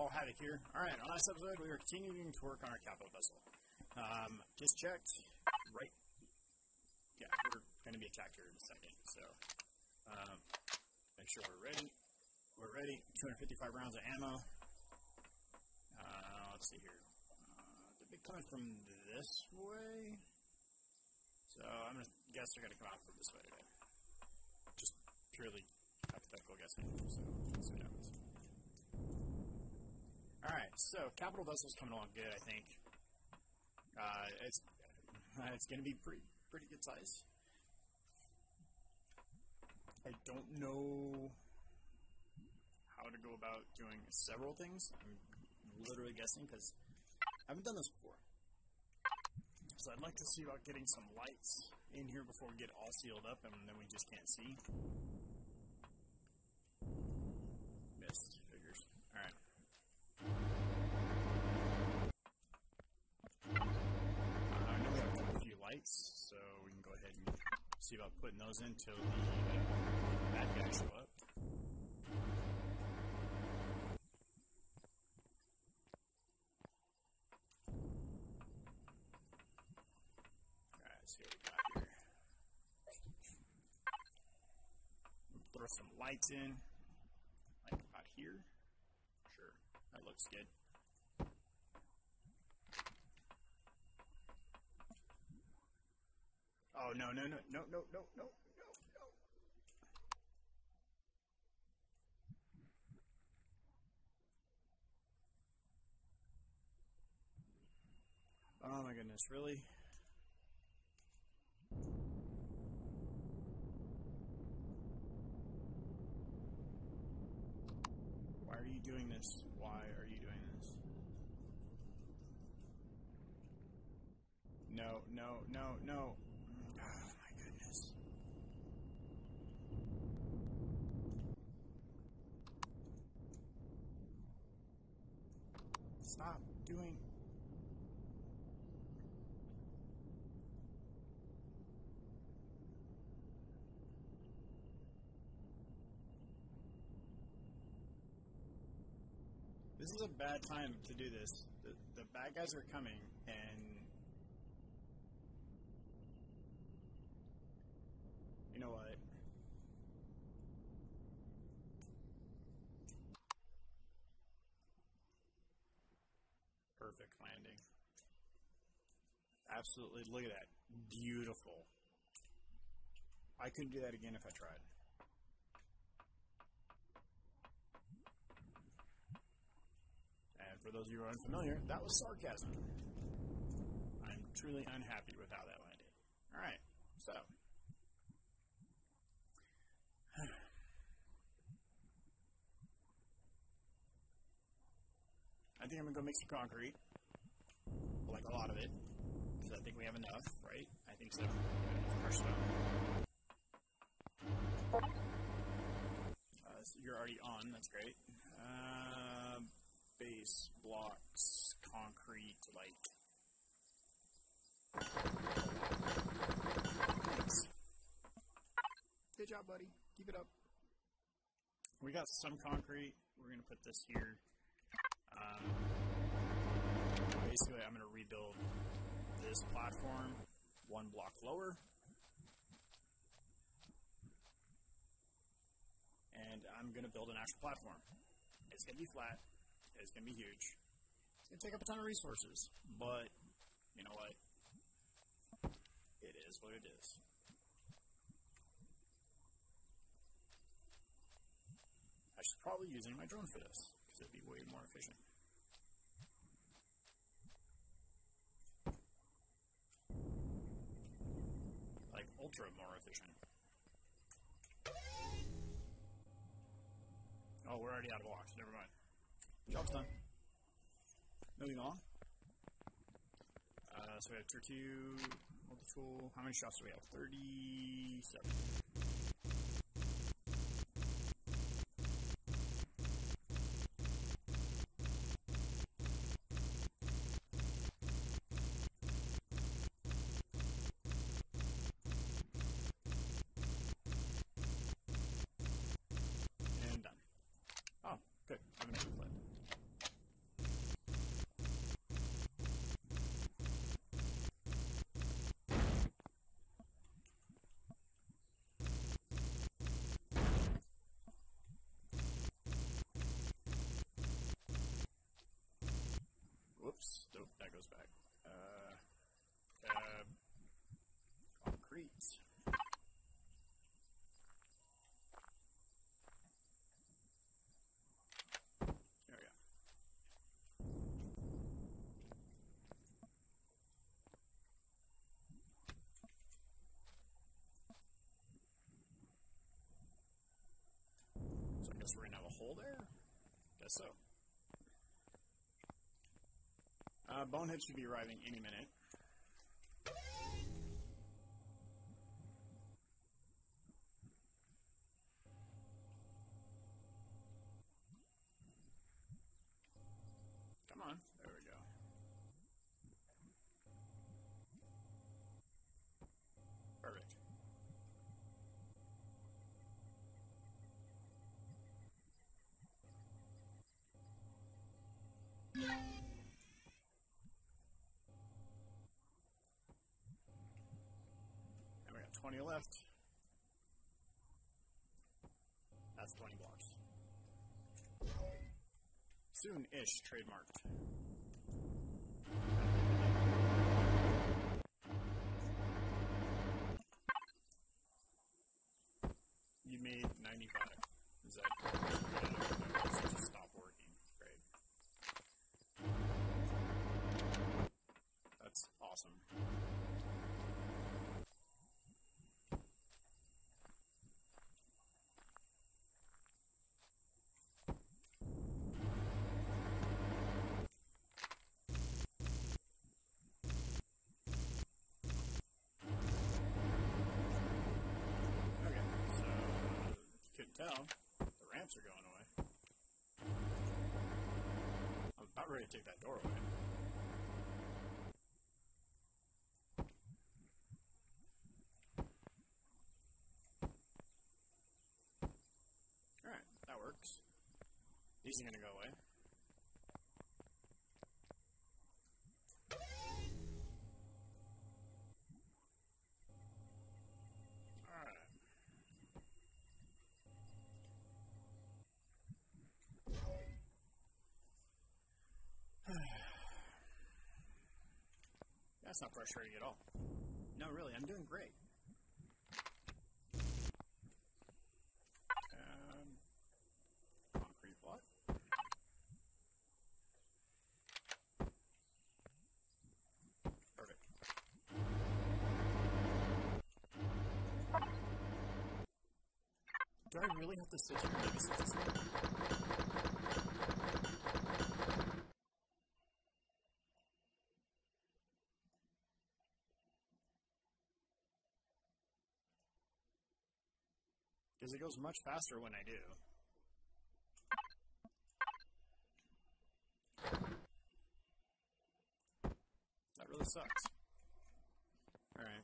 all, Havoc here. Alright, on last episode, we were continuing to work on our capital vessel. Just checked, right, yeah, we're going to be attacked here in a second, so, make sure we're ready. We're ready, 255 rounds of ammo. Let's see here. They'll be coming from this way, so I'm going to guess they're going to come out from this way today. Just purely hypothetical guessing, so let's see what happens. Alright, so capital vessel's coming along good, I think. It's going to be pretty good size. I don't know how to go about doing several things. I'm literally guessing because I haven't done this before. So I'd like to see about getting some lights in here before we get all sealed up and then we just can't see. Missed. Figures. Alright. I know we have a few lights, so we can go ahead and see about putting those in till the bad guys show up. Throw some lights in, like about here. Sure, that looks good. Oh, no. Oh my goodness, really? Why are you doing this? Why are you doing this? No. Oh my goodness. Stop doing. This is a bad time to do this. The bad guys are coming, and you know what? Perfect landing. Absolutely, look at that. Beautiful. I couldn't do that again if I tried. For those of you who are unfamiliar, that was sarcasm. I'm truly unhappy with how that landed. Alright, so. I think I'm going to go make some concrete. Like a lot of it. Because I think we have enough, right? I think so. Enough crushed stone. So you're already on, that's great. Base, blocks, concrete, like. Thanks. Good job, buddy. Keep it up. We got some concrete. We're going to put this here. Basically, I'm going to rebuild this platform one block lower. And I'm going to build an actual platform. It's going to be flat. It's going to be huge. It's going to take up a ton of resources, but you know what? It is what it is. I should probably be using my drone for this, because it'd be way more efficient. Like, ultra more efficient. Oh, we're already out of blocks. Never mind. Job's done. Moving on. So we have tier 2, multi-tool. How many shots do we have? 37. And done. Oh, good. I'm going to flip. hole there? Guess so. Bonehead should be arriving any minute. Come on. There we go. Perfect. And we got 20 left. That's 20 blocks. Soon-ish trademarked. You made 95. Is that it just stop working? Great. That's awesome. Tell, the ramps are going away. I'm about ready to take that door away. Alright, that works. These are going to go away. That's not frustrating at all. No, really, I'm doing great. Concrete block. Perfect. Do I really have to sit here and babysit this thing? Because it goes much faster when I do. That really sucks. Alright.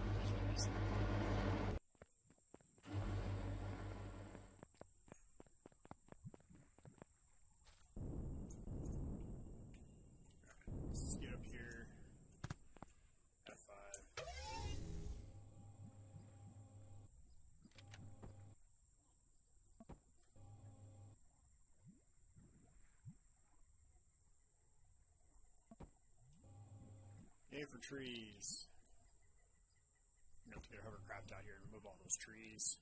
Let's get up here. F5. Yay for trees. I'm going to have to get a hovercraft out here and remove all those trees.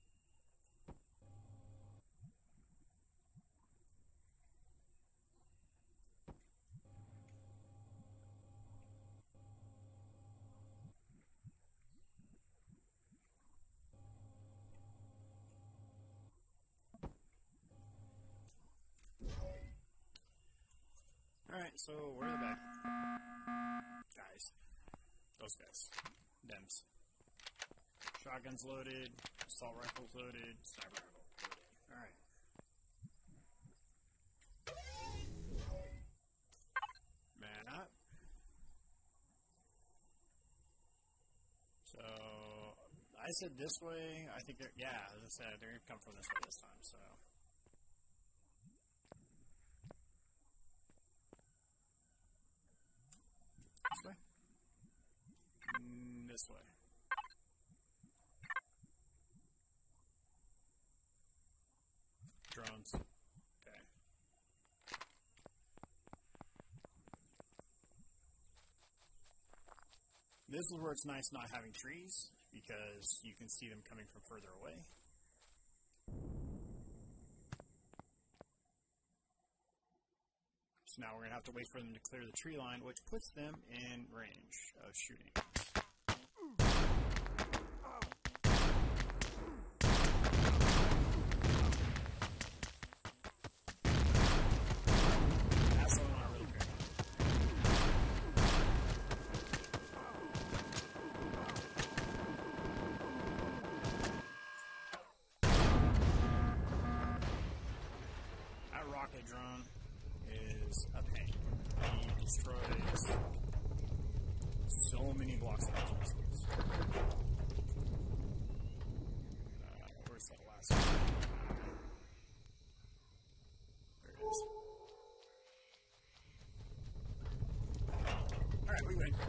Alright, so where are the bad guys? Those guys. Dems. Shotguns loaded, assault rifles loaded, sniper rifle loaded. Alright. Man up. So, I said this way. I think they're, yeah, as I said, they're going to come from this way this time, so. This way? This way. Drones. Okay. This is where it's nice not having trees, because you can see them coming from further away. So now we're going to have to wait for them to clear the tree line, which puts them in range of shooting. destroys so many blocks of resistance. Where's that last one? There it is. Alright, we win.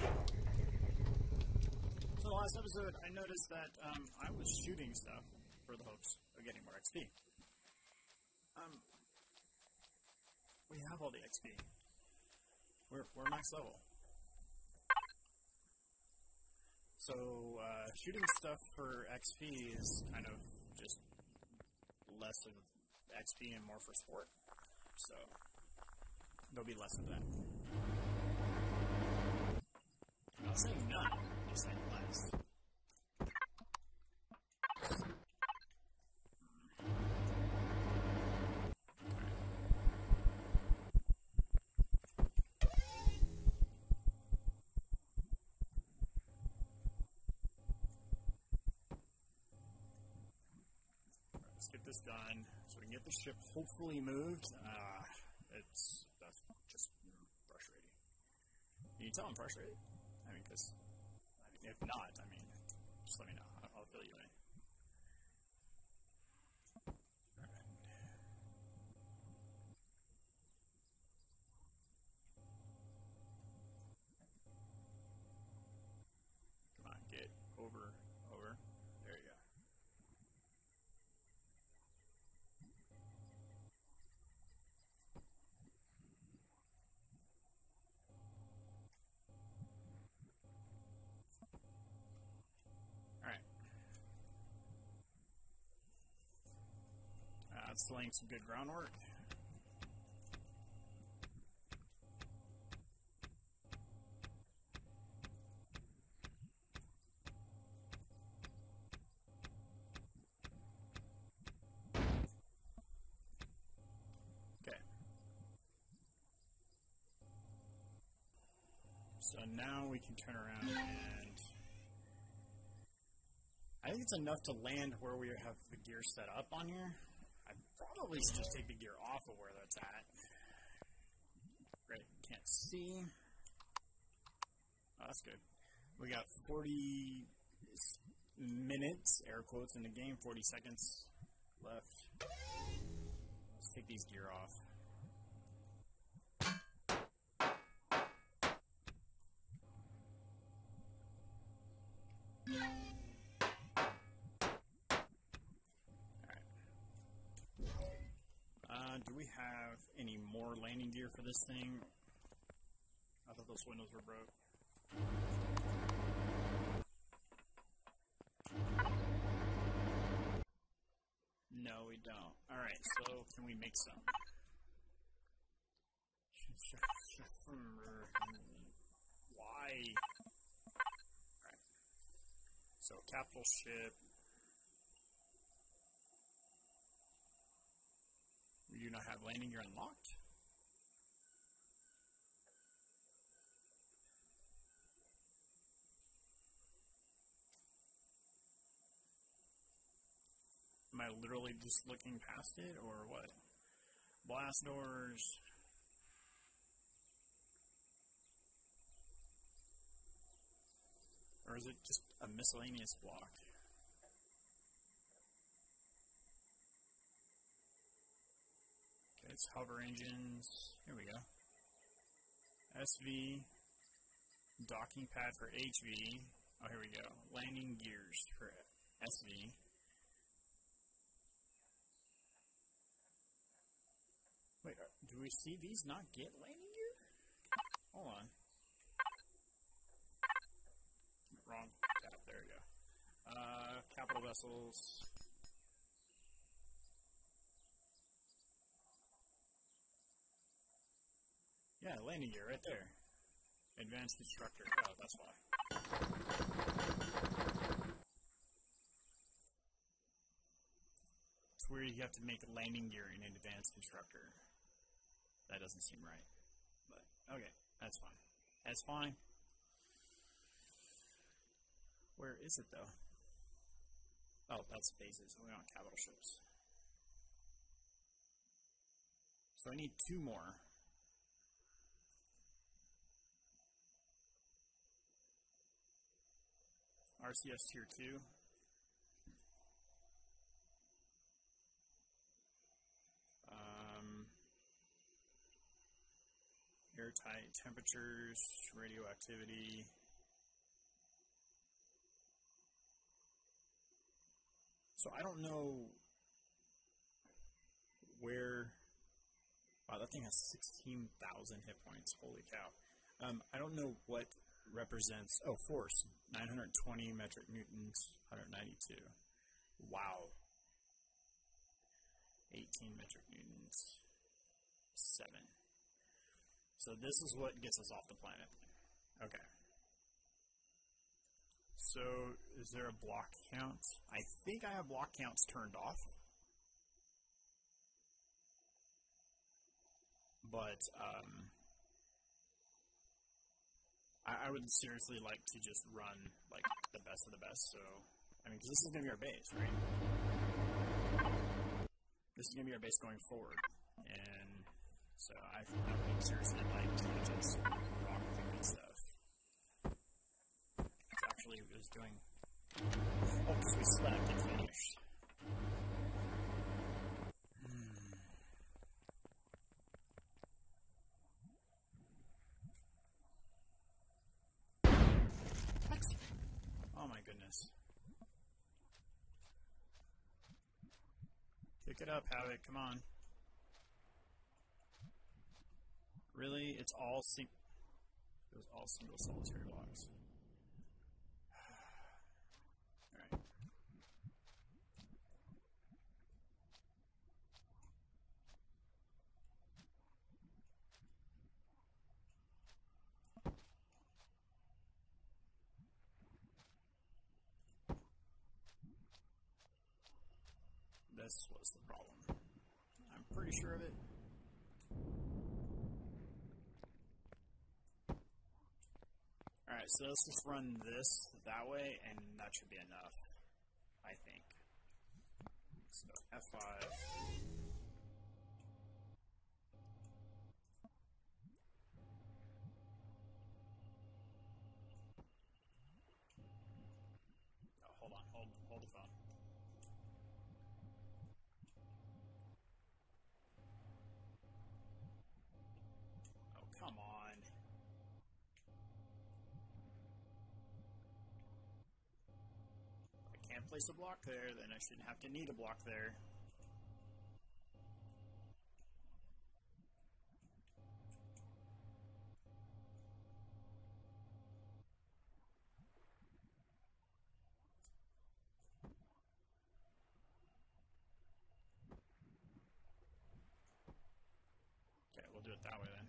So the last episode, I noticed that I was shooting stuff for the hopes of getting more XP. We have all the XP. We're max level. So, shooting stuff for XP is kind of just less of XP and more for sport. So, there'll be less of that. I'm not saying none, I'm just saying less. Let's get this done so we can get the ship hopefully moved. That's just frustrating. Can you tell I'm frustrated? I mean, because if not, just let me know. I'll fill you in. Alright. Come on, get over. There you go. That's laying some good groundwork. Okay. So now we can turn around and I think it's enough to land where we have the gear set up on here. I probably should just take the gear off of where that's at. Great, can't see. Oh, that's good. We got 40 minutes, air quotes, in the game, 40 seconds left. Let's take these gear off. Do we have any more landing gear for this thing? I thought those windows were broke. No, we don't. Alright, so can we make some? Why? Alright. So, capital ship. We do not have landing gear unlocked. Am I literally just looking past it, or what? Blast doors. Or is it just a miscellaneous block? It's hover engines. Here we go. SV. Docking pad for HV. Oh, here we go. Landing gears for SV. Wait, do we see these not get landing gear? Hold on. Wrong tab. There we go. Capital vessels. Yeah, landing gear right there. Advanced constructor. Oh, that's why. It's where you have to make a landing gear in an advanced constructor. That doesn't seem right. But, okay, that's fine. That's fine. Where is it, though? Oh, that's bases. We want capital ships. So I need 2 more. RCS Tier 2. Airtight temperatures, radioactivity. So I don't know where. Wow, that thing has 16,000 hit points. Holy cow. I don't know what represents. Oh, force. 920 metric newtons, 192. Wow. 18 metric newtons, 7. So this is what gets us off the planet. Okay. So is there a block count? I think I have block counts turned off. But I would seriously like to just run like the best of the best. So, I mean, because this is going to be our base, right? This is going to be our base going forward. And so I would seriously like to just rock the good stuff. Actually, it was doing. Oh, because we slept and finished. What? Oh my goodness. Pick it up, Havoc. Come on. Really? It was all single solitary blocks. Alright. This was the problem. I'm pretty sure of it. Alright, so let's just run this that way, and that should be enough, I think. So F5. Oh, hold on, hold the phone. Oh, come on. Can't place a block there, then I shouldn't have to need a block there. Okay, we'll do it that way then.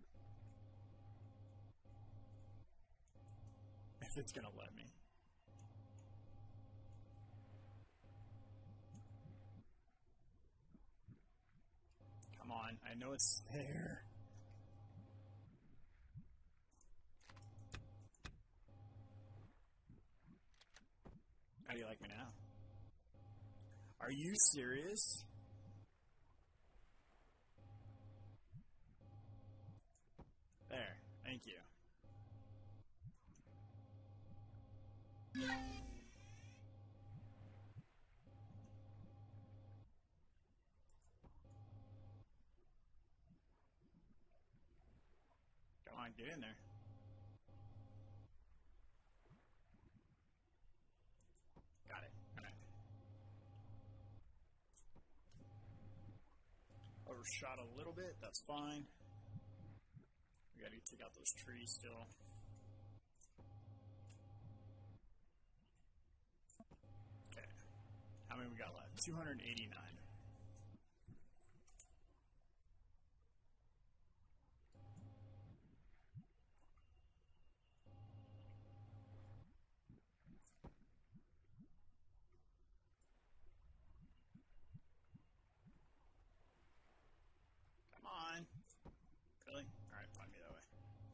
If it's gonna let me. Come on, I know it's there. How do you like me now? Are you serious? There, thank you. Come on, get in there. Got it. All right. Overshot a little bit. That's fine. We gotta take out those trees still. Okay. How many we got left? 289. Come on. Really? Alright, find me that way.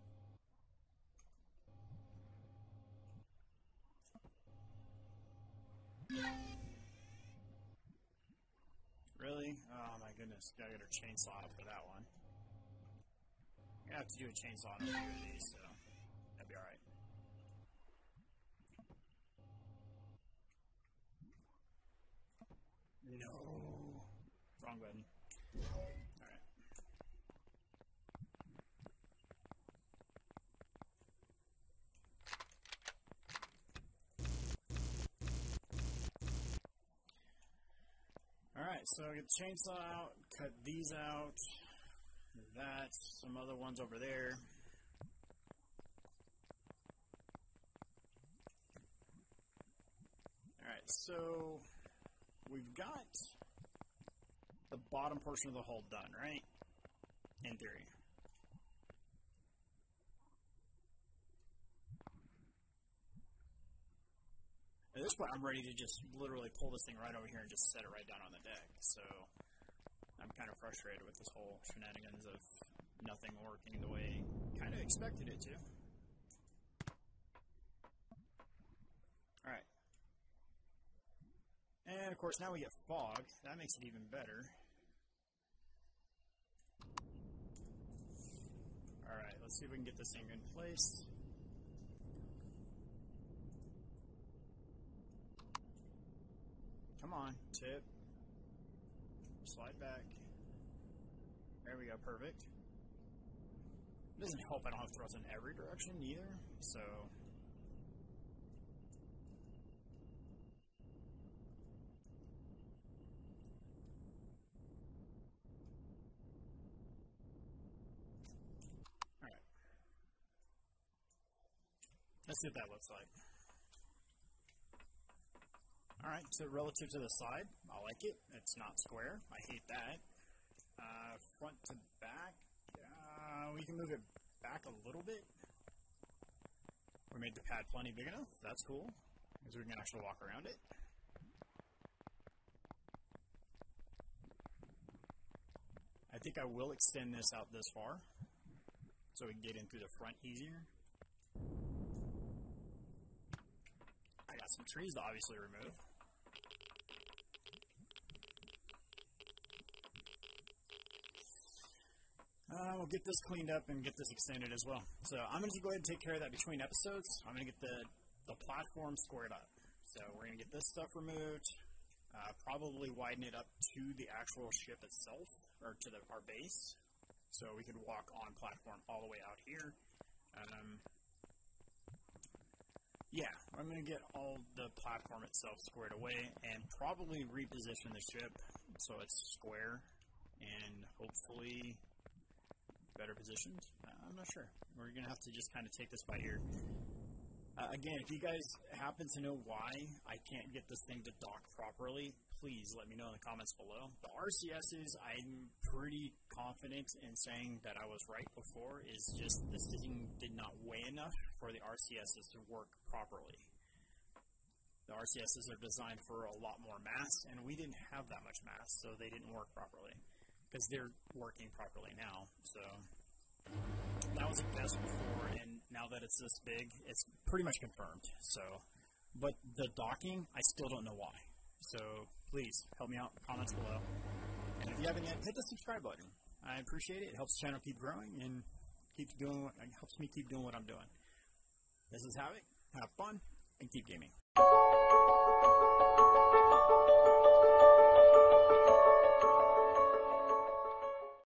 Really? Oh my goodness. Gotta get our chainsaw out for that one. I'm gonna have to do a chainsaw on a few of these, so that'd be alright. No. Wrong button. Alright. Alright, so get the chainsaw out, cut these out, that's some other ones over there. Alright, so we've got the bottom portion of the hull done, right? In theory. At this point, I'm ready to just literally pull this thing right over here and just set it right down on the deck. So I'm kind of frustrated with this whole shenanigans of nothing working the way I kind of expected it to. Alright. And of course, now we get fog. That makes it even better. Alright, let's see if we can get this thing in place. Come on, tip. Slide back. There we go, perfect. It doesn't help I don't have throws in every direction either, so... Alright. Let's see what that looks like. Alright, so relative to the side, I like it. It's not square. I hate that. Front to back, we can move it back a little bit. We made the pad plenty big enough. That's cool, because we can actually walk around it. I think I will extend this out this far, so we can get in through the front easier. I got some trees to obviously remove. We'll get this cleaned up and get this extended as well. So I'm going to go ahead and take care of that between episodes. I'm going to get the platform squared up. So we're going to get this stuff removed, probably widen it up to the actual ship itself, or to our base, so we could walk on platform all the way out here. Yeah, I'm going to get all the platform itself squared away and probably reposition the ship so it's square and hopefully better positioned. I'm not sure. We're going to have to just kind of take this by ear. Again, if you guys happen to know why I can't get this thing to dock properly, please let me know in the comments below. The RCSs, I'm pretty confident in saying that I was right before, is just this thing did not weigh enough for the RCSs to work properly. The RCSs are designed for a lot more mass, and we didn't have that much mass, so they didn't work properly. Because they're working properly now, so that was a guess before, and now that it's this big, it's pretty much confirmed. So, but the docking, I still don't know why. So please help me out. Comments below, and if you haven't yet, hit the subscribe button. I appreciate it. It helps the channel keep growing and helps me keep doing what I'm doing. This is Havoc. Have fun and keep gaming.